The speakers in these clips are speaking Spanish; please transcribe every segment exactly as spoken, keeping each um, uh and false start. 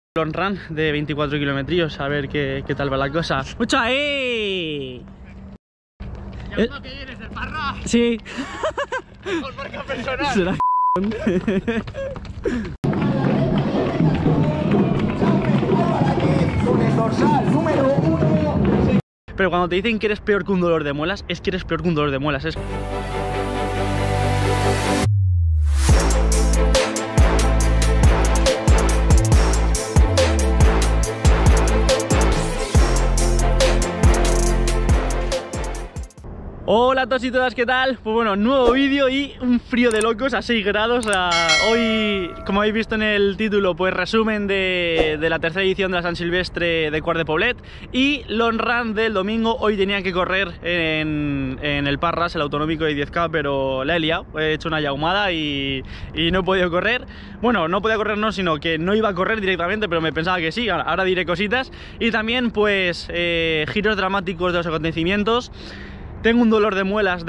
Long run de veinticuatro kilómetros, a ver qué, qué tal va la cosa. ¡Mucha eh! ¿Ya uno que eres el Parra? Sí. Con marca personal. Será Pero cuando te dicen que eres peor que un dolor de muelas, es que eres peor que un dolor de muelas. Es... Hola a todos y todas, ¿qué tal? Pues bueno, nuevo vídeo y un frío de locos a seis grados. A... Hoy, como habéis visto en el título, pues resumen de, de la tercera edición de la San Silvestre de Quart de Poblet y long run del domingo. Hoy tenía que correr en, en el Parras, el autonómico de diez K, pero la he liado, he hecho una llahumada y, y no he podido correr. Bueno, no podía correr no, sino que no iba a correr directamente, pero me pensaba que sí, ahora diré cositas. Y también pues eh, giros dramáticos de los acontecimientos. Tengo un dolor de muelas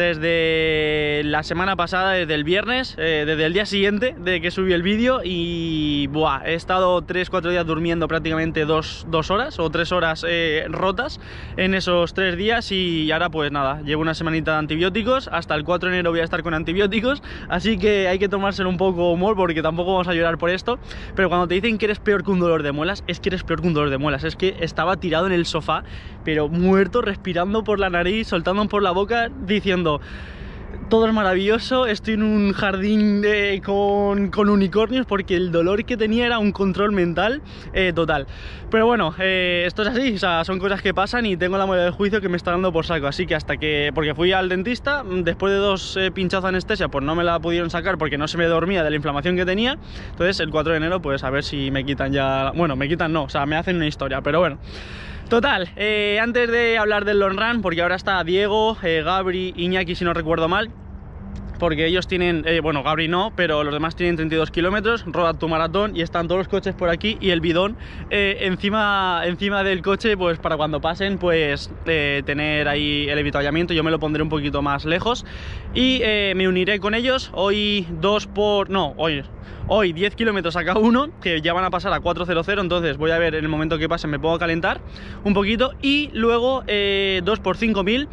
desde la semana pasada, desde el viernes, eh, desde el día siguiente de que subí el vídeo y buah, he estado tres cuatro días durmiendo prácticamente dos horas o tres horas eh, rotas en esos tres días y ahora pues nada, llevo una semanita de antibióticos, hasta el cuatro de enero voy a estar con antibióticos, así que hay que tomárselo un poco humor porque tampoco vamos a llorar por esto, pero cuando te dicen que eres peor que un dolor de muelas, es que eres peor que un dolor de muelas, es que estaba tirado en el sofá, pero muerto, respirando por la nariz, soltando por la boca, diciendo todo es maravilloso, estoy en un jardín de, con, con unicornios, porque el dolor que tenía era un control mental eh, total. Pero bueno, eh, esto es así, o sea, son cosas que pasan y tengo la muela del juicio que me está dando por saco, así que hasta que, porque fui al dentista, después de dos eh, pinchazos de anestesia, pues no me la pudieron sacar porque no se me dormía de la inflamación que tenía. Entonces el cuatro de enero pues a ver si me quitan ya, bueno, me quitan no, o sea, me hacen una historia, pero bueno. Total, eh, antes de hablar del long run, porque ahora está Diego, eh, Gabri, Iñaki si no recuerdo mal, porque ellos tienen, eh, bueno, Gabri no, pero los demás tienen treinta y dos kilómetros, Road to Maratón, y están todos los coches por aquí y el bidón eh, encima, encima del coche, pues para cuando pasen, pues eh, tener ahí el avituallamiento. Yo me lo pondré un poquito más lejos y eh, me uniré con ellos. Hoy dos por... no, hoy... Hoy diez kilómetros a cada uno, que ya van a pasar a cuatro cero cero, entonces voy a ver en el momento que pasen, me pongo a calentar un poquito. Y luego eh, dos por cinco mil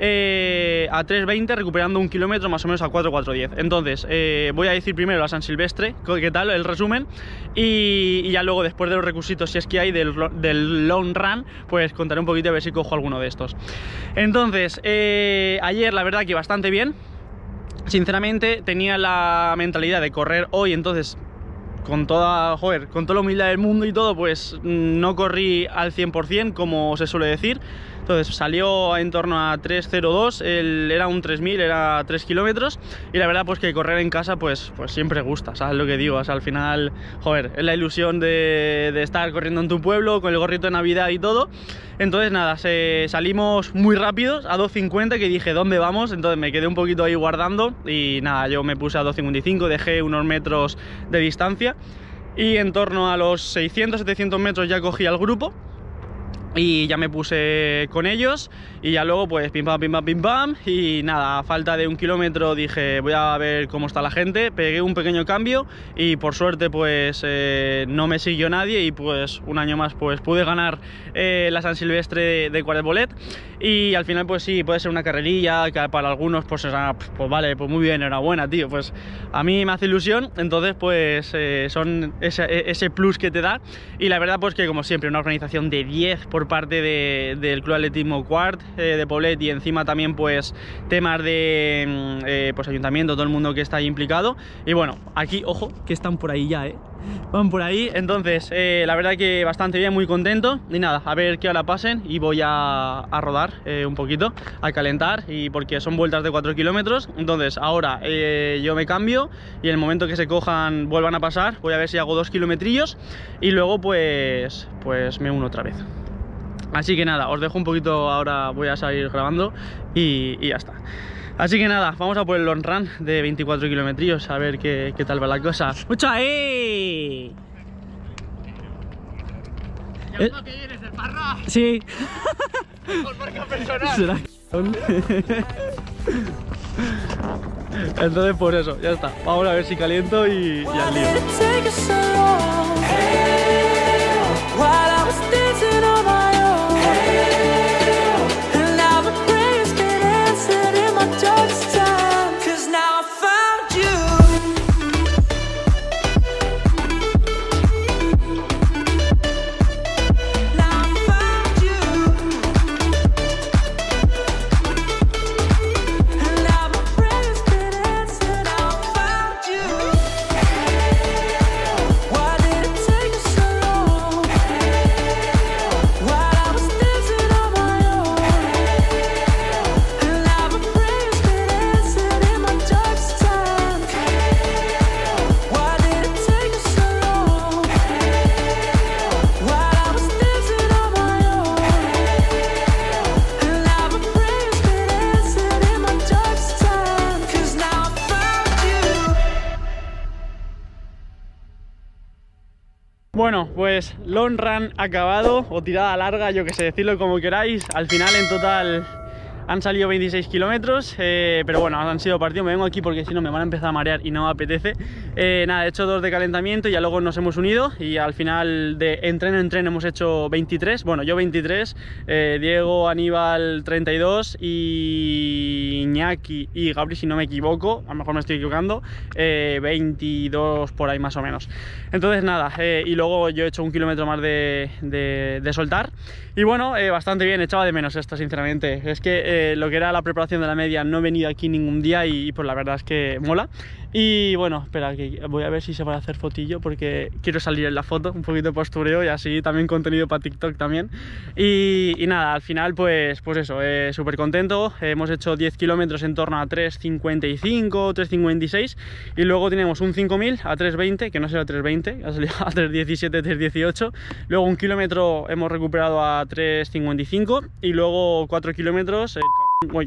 eh, a tres veinte, recuperando un kilómetro más o menos a cuatro cuatro diez. Entonces eh, voy a decir primero la San Silvestre, qué tal, el resumen. Y, y ya luego, después de los requisitos, si es que hay del, del long run, pues contaré un poquito a ver si cojo alguno de estos. Entonces, eh, ayer la verdad que bastante bien. Sinceramente tenía la mentalidad de correr hoy, entonces con toda, joder, con toda la humildad del mundo y todo, pues no corrí al cien por cien como se suele decir. Entonces salió en torno a tres cero dos, el, era un tres mil, era tres kilómetros. Y la verdad pues que correr en casa pues, pues siempre gusta, ¿sabes lo que digo? O sea, al final, joder, es la ilusión de, de estar corriendo en tu pueblo con el gorrito de Navidad y todo. Entonces nada, se, salimos muy rápidos a dos cincuenta, que dije, ¿dónde vamos? Entonces me quedé un poquito ahí guardando y nada, yo me puse a dos cincuenta y cinco, dejé unos metros de distancia y en torno a los seiscientos setecientos metros ya cogí al grupo. Y ya me puse con ellos y ya luego pues pim pam, pim pam, pim pam. Y nada, a falta de un kilómetro dije voy a ver cómo está la gente. Pegué un pequeño cambio y por suerte pues eh, no me siguió nadie. Y pues un año más pues pude ganar eh, la San Silvestre de, de Quart de Poblet. Y al final pues sí, puede ser una carrerilla que para algunos pues, o sea, pues vale, pues muy bien, enhorabuena tío. Pues a mí me hace ilusión, entonces pues eh, son ese, ese plus que te da. Y la verdad pues que como siempre una organización de diez por parte de, del Club Atletismo Quart eh, de Poblet, y encima también pues temas de eh, pues ayuntamiento, todo el mundo que está ahí implicado. Y bueno, aquí, ojo, que están por ahí ya, eh van por ahí, entonces eh, la verdad que bastante bien, muy contento. Y nada, a ver qué hora pasen y voy a, a rodar eh, un poquito, a calentar, y porque son vueltas de cuatro kilómetros. Entonces ahora eh, yo me cambio y en el momento que se cojan vuelvan a pasar, voy a ver si hago dos kilometrillos y luego pues, pues me uno otra vez. Así que nada, os dejo un poquito, ahora voy a salir grabando y, y ya está. Así que nada, vamos a por el long run de veinticuatro kilómetros, a ver qué, qué tal va la cosa. ¡Mucha eh! ¿Ya uno que eres el Parra? Sí. Con marca personal. Será Entonces por eso, ya está. Vamos a ver si caliento y, y al lío. Bueno, pues long run acabado o tirada larga, yo que sé, decirlo como queráis. Al final en total han salido veintiséis kilómetros, eh, pero bueno, han sido partidos. Me vengo aquí porque si no me van a empezar a marear y no me apetece. Eh, nada, he hecho dos de calentamiento y ya luego nos hemos unido y al final de entreno en tren hemos hecho veintitrés. Bueno, yo veintitrés, eh, Diego, Aníbal treinta y dos y Iñaki y Gabri, si no me equivoco, a lo mejor me estoy equivocando, eh, veintidós por ahí más o menos. Entonces nada, eh, y luego yo he hecho un kilómetro más de, de, de soltar. Y bueno, eh, bastante bien, echaba de menos esto sinceramente. Es que eh, lo que era la preparación de la media no he venido aquí ningún día y, y pues la verdad es que mola. Y bueno, espera, que voy a ver si se va a hacer fotillo porque quiero salir en la foto, un poquito de postureo y así también contenido para TikTok también. Y, y nada, al final pues, pues eso, eh, súper contento. Hemos hecho diez kilómetros en torno a tres cincuenta y cinco, tres cincuenta y seis y luego tenemos un cinco mil a tres veinte, que no será tres veinte, ha salido a tres diecisiete, tres dieciocho. Luego un kilómetro hemos recuperado a tres cincuenta y cinco y luego cuatro kilómetros... Eh, uy,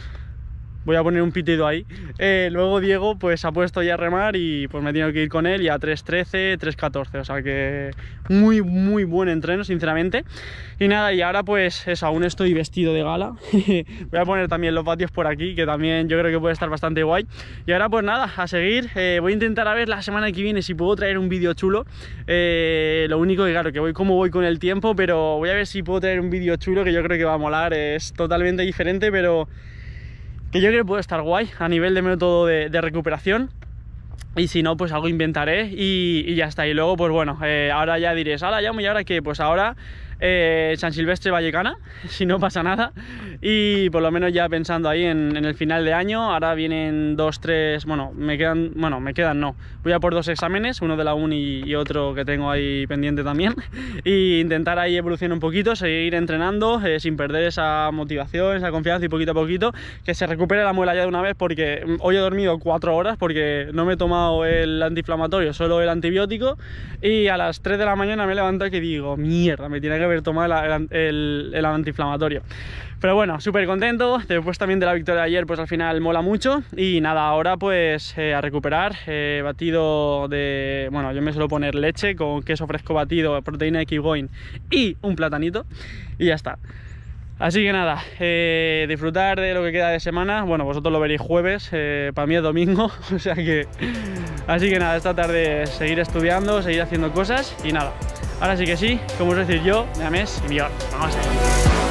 voy a poner un pitido ahí. Eh, luego Diego pues ha puesto ya a remar y pues me he tenido que ir con él y a tres trece, tres catorce, o sea que muy muy buen entreno sinceramente. Y nada, y ahora pues eso, aún estoy vestido de gala. Voy a poner también los vatios por aquí, que también yo creo que puede estar bastante guay. Y ahora pues nada, a seguir. Eh, voy a intentar a ver la semana que viene si puedo traer un vídeo chulo. Eh, lo único que claro, que voy como voy con el tiempo, pero voy a ver si puedo traer un vídeo chulo que yo creo que va a molar. Es totalmente diferente, pero que yo creo que puede estar guay a nivel de método de, de recuperación. Y si no, pues algo inventaré y, y ya está. Y luego, pues bueno, eh, ahora ya diréis, ahora ya, ¿y ahora qué? Pues ahora eh, San Silvestre Vallecana, si no pasa nada. Y por lo menos ya pensando ahí en, en el final de año, ahora vienen dos, tres, bueno, me quedan, bueno, me quedan no. Voy a por dos exámenes, uno de la uni y otro que tengo ahí pendiente también. Y intentar ahí evolucionar un poquito, seguir entrenando eh, sin perder esa motivación, esa confianza y poquito a poquito que se recupere la muela ya de una vez, porque hoy he dormido cuatro horas porque no me he tomado el antiinflamatorio, solo el antibiótico, y a las tres de la mañana me he levantado y digo, mierda, me tiene que haber tomado el, el, el antiinflamatorio. Pero bueno, súper contento. Después también de la victoria de ayer, pues al final mola mucho. Y nada, ahora pues eh, a recuperar. eh, Batido de... Bueno, yo me suelo poner leche con queso fresco batido, proteína de Keep y un platanito. Y ya está. Así que nada, eh, disfrutar de lo que queda de semana. Bueno, vosotros lo veréis jueves, eh, para mí es domingo, o sea que... Así que nada, esta tarde seguir estudiando, seguir haciendo cosas y nada. Ahora sí que sí, como os decir yo, me amés y millón. Vamos a ver.